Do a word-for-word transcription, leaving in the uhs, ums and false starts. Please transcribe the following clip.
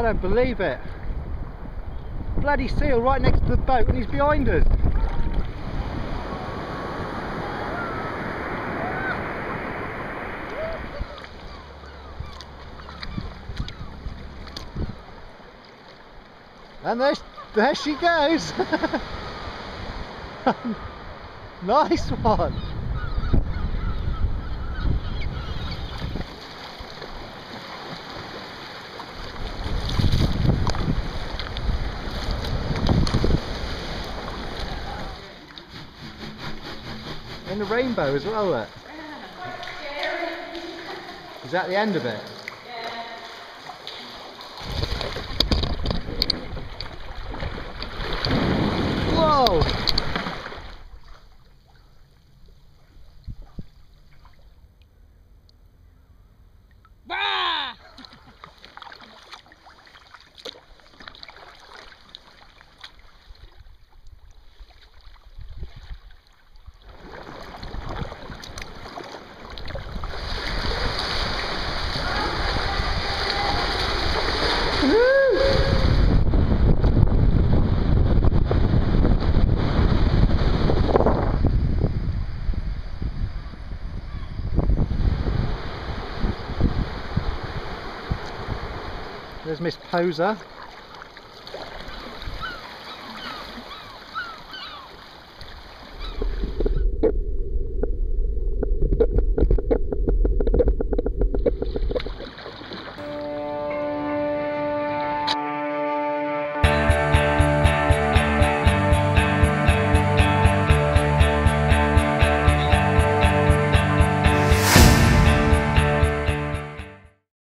don't believe it. Bloody seal right next to the boat and he's behind us. And there, there she goes. Nice one. In the rainbow as well, look. Is that the end of it? Whoa! Ah! There's Miss Poser.